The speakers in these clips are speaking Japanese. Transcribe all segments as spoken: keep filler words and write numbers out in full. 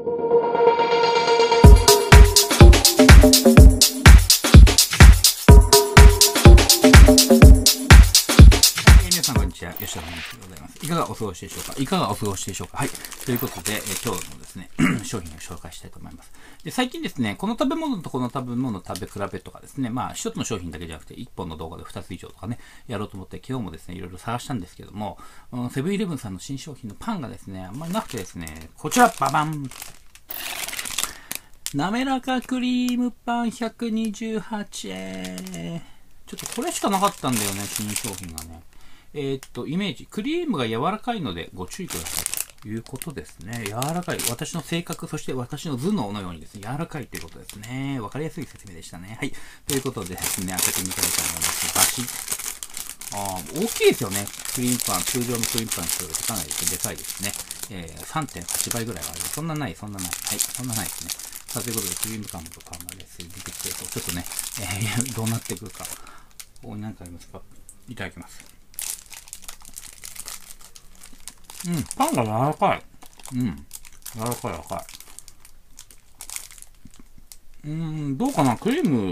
皆さんこんにちは、吉田本日でございます。いかがお過ごしでしょうかいかがお過ごしでしょうかはい。ということで、えー、今日のですね、商品を紹介したいと思います。で、最近ですね、この食べ物とこの食べ物食べ比べとかですね、まあ、一つの商品だけじゃなくて、一本の動画で二つ以上とかね、やろうと思って、昨日もですね、いろいろ探したんですけども、セブンイレブンさんの新商品のパンがですね、あんまりなくてですね、こちら、ババン滑らかクリームパンひゃくにじゅうはちえん。ちょっとこれしかなかったんだよね、新商品がね。えー、っと、イメージ。クリームが柔らかいのでご注意ください。ということですね。柔らかい。私の性格、そして私の頭脳のようにですね、柔らかいということですね。わかりやすい説明でしたね。はい。ということでですね、開けてみたいと思います。バシッ。あー、大きいですよね。クリームパン、通常のクリームパンに比べてかなりでかいですね。えー、さんてんはちばいぐらいはある。そんなない、そんなない。はい、そんなないですね。さあ、ということで、クリームパンとパンがですね、出てきて、ちょっとね、えー、どうなってくるか。ここに何かありますか？いただきます。うん、パンが柔らかい。うん。柔らかい、柔らかい。うーん、どうかなクリーム、うん、うん、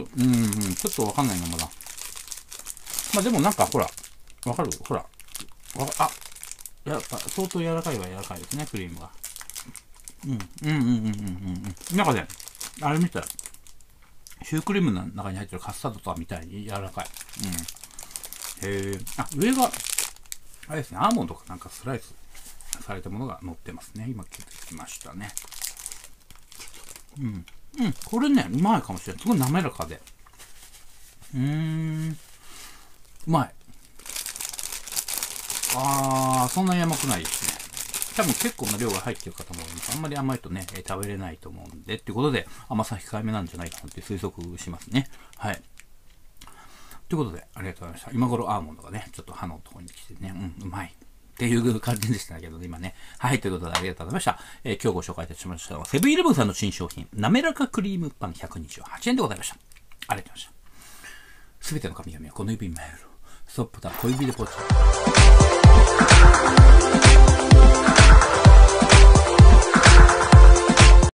ちょっとわかんないな、まだ。まあ、でもなんか、ほら、わかるほら。わあ、やっぱ、相当柔らかいは柔らかいですね、クリームが。うん、うん、うん、うん、うん、うん。なんかね、あれみたい。シュークリームの中に入ってるカスタードとかみたいに柔らかい。うん。へえ。あ、上が、あれですね、アーモンドかなんかスライスされたものが乗ってますね。今気づきましたね。うん。うん、これね、うまいかもしれない。すごい滑らかで。うーん。うまい。あー、そんなに甘くないですね。多分結構な量が入ってる方も多いんです。あんまり甘いとね、えー、食べれないと思うんで、っていうことで、甘さ控えめなんじゃないかなって推測しますね。はい。ということで、ありがとうございました。今頃アーモンドがね、ちょっと歯のところに来てね、うん、うまい。っていう感じでしたけど、ね、今ね。はい、ということでありがとうございました。えー、今日ご紹介いたしましたのは、セブンイレブンさんの新商品、滑らかクリームパンひゃくにじゅうはちえんでございました。ありがとうございました。すべての神々はこの指に参る。ストップだ、小指でポチ。